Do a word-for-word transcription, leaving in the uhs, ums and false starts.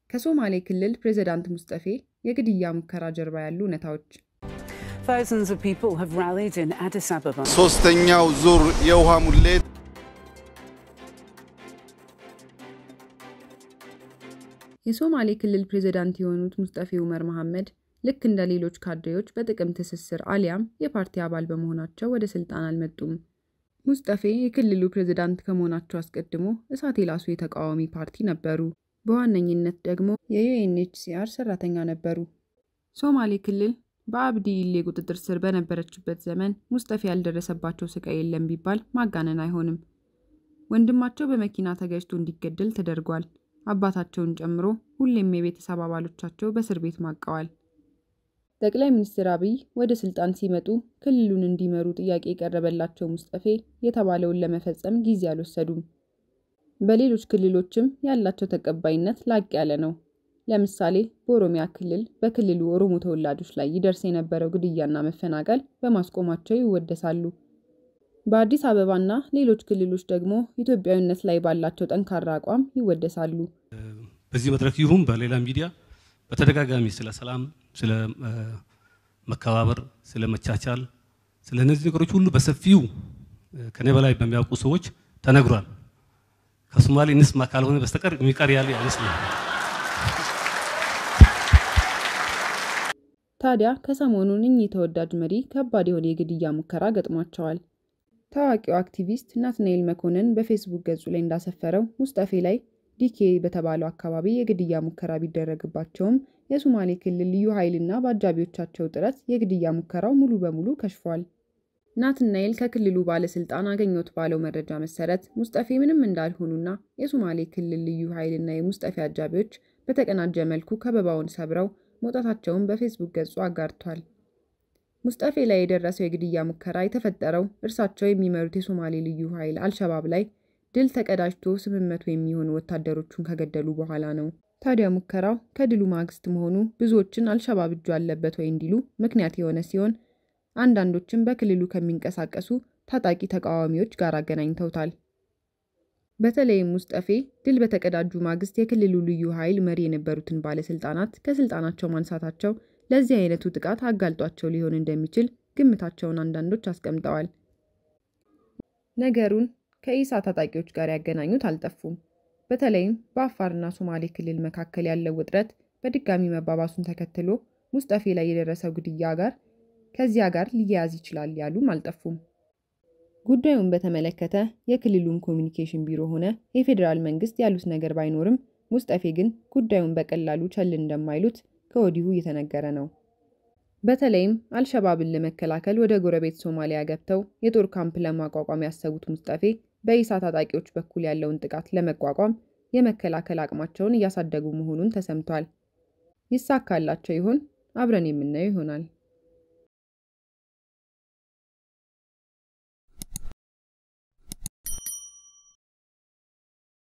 ከሶማሌ ክልል ፕሬዝዳንት ሙስጠፌ የግድያ ሙከራ ጀርባ ያሉ እውነታዎች Thousands of people have rallied in Addis Ababa. ሶስተኛው ዙር የውሃ ሙሌት የሶማሌ ክልል ፕሬዝዳንት የሆኑት ሙስጠፌ ዑመር መሐመድ ልክ እንደ ሌሎች ካድሬዎች በጥቅም ትስስር አሊያም የፓርቲ አባል በመሆናቸው ወደ ስልጣን አልመጡም። ሙስጠፌ የክልሉ ፕሬዝዳንት ከመሆናቸው አስቀድሞ እሳት የላሱ የተቃዋሚ ፓርቲ ነበሩ። በዋነኝነት ደግሞ የዩኤንኤችሲአር ሰራተኛ ነበሩ። ሶማሌ ክልል በአብዲ ኢሌ ቁጥጥር ስር በነበረችበት ዘመን ሙስጠፌ ያልደረሰባቸው ስቃይ የለም ቢባል ማጋነን አይሆንም። ወንድማቸው በመኪና ተገጭቶ እንዲገደል ተደርጓል። አባታቸውን ጨምሮ ሁሉም የቤተሰብ አባሎቻቸው በእስር ቤት ማቀዋል። ጠቅላይ ሚኒስትር አብይ ወደ ስልጣን ሲመጡ ክልሉን እንዲመሩ ጥያቄ የቀረበላቸው ሙስጠፌ የተባለውን ለመፈጸም ጊዜ አልወሰዱም። በሌሎች ክልሎችም ያላቸው ተቀባይነት ላቅ ያለ ነው። ለምሳሌ በኦሮሚያ ክልል በክልሉ ኦሮሞ ተወላጆች ላይ ይደርስ የነበረው ግድያና መፈናቀል በማስቆማቸው ይወደሳሉ። በአዲስ አበባና ሌሎች ክልሎች ደግሞ ኢትዮጵያዊነት ላይ ባላቸው ጠንካራ አቋም ይወደሳሉ። በዚህ መድረክ ይሁን በሌላ ሚዲያ በተደጋጋሚ ስለ ሰላም፣ ስለ መከባበር፣ ስለ መቻቻል፣ ስለ እነዚህ ነገሮች ሁሉ በሰፊው ከኔ በላይ በሚያውቁ ሰዎች ተነግሯል። ከሶማሌ እንስማ ካልሆነ በስተቀር የሚቀር ያለ አይመስልም። ታዲያ ከሰሞኑን እኚህ ተወዳጅ መሪ ከባድ የሆነ የግድያ ሙከራ ገጥሟቸዋል። ታዋቂው አክቲቪስት ናትናኤል መኮንን በፌስቡክ ገጹ ላይ እንዳሰፈረው ሙስጠፌ ላይ ዲኬ በተባለው አካባቢ የግድያ ሙከራ ቢደረግባቸውም የሶማሌ ክልል ልዩ ኃይልና በአጃቢዎቻቸው ጥረት የግድያ ሙከራው ሙሉ በሙሉ ከሽፏል። ናትናኤል ከክልሉ ባለስልጣን አገኘሁት ባለው መረጃ መሰረት ሙስጠፌ ምንም እንዳልሆኑና የሶማሌ ክልል ልዩ ኃይልና የሙስጠፌ አጃቢዎች በተቀናጀ መልኩ ከበባውን ሰብረው መውጣታቸውን በፌስቡክ ገጹ አጋርቷል። ሙስጠፌ ላይ የደረሰው የግድያ ሙከራ የተፈጠረው እርሳቸው የሚመሩት የሶማሌ ልዩ ኃይል አልሸባብ ላይ ድል ተቀዳጅቶ ስምንት መቶ የሚሆኑ ወታደሮቹን ከገደሉ በኋላ ነው። ታዲያ ሙከራው ከድሉ ማግስት መሆኑ ብዙዎችን አልሸባብ እጁ አለበት ወይ እንዲሉ ምክንያት የሆነ ሲሆን አንዳንዶችም በክልሉ ከሚንቀሳቀሱ ታጣቂ ተቃዋሚዎች ጋር አገናኝተውታል። በተለይም ሙስጠፌ ድል በተቀዳጁ ማግስት የክልሉ ልዩ ኃይል መሪ የነበሩትን ባለስልጣናት ከስልጣናቸው ማንሳታቸው ለዚህ አይነቱ ጥቃት አጋልጧቸው ሊሆን እንደሚችል ግምታቸውን አንዳንዶች አስቀምጠዋል። ነገሩን ከኢሳ ታጣቂዎች ጋር ያገናኙት አልጠፉም። በተለይም በአፋርና ሶማሌ ክልል መካከል ያለው ውጥረት በድጋሚ መባባሱን ተከትሎ ሙስጠፌ ላይ የደረሰው ግድያ ጋር ከዚያ ጋር ሊያያዝ ይችላል ያሉም አልጠፉም። ጉዳዩን በተመለከተ የክልሉን ኮሚኒኬሽን ቢሮ ሆነ የፌደራል መንግስት ያሉት ነገር ባይኖርም ሙስጠፌ ግን ጉዳዩን በቀላሉ ቸል እንደማይሉት ከወዲሁ እየተነገረ ነው። በተለይም አልሸባብን ለመከላከል ወደ ጎረቤት ሶማሊያ ገብተው የጦር ካምፕ ለማቋቋም ያሰቡት ሙስጠፌ በኢሳ ታጣቂዎች በኩል ያለውን ጥቃት ለመቋቋም የመከላከል አቅማቸውን እያሳደጉ መሆኑን ተሰምቷል። ይሳካላቸው ይሆን? አብረን የምናየው ይሆናል።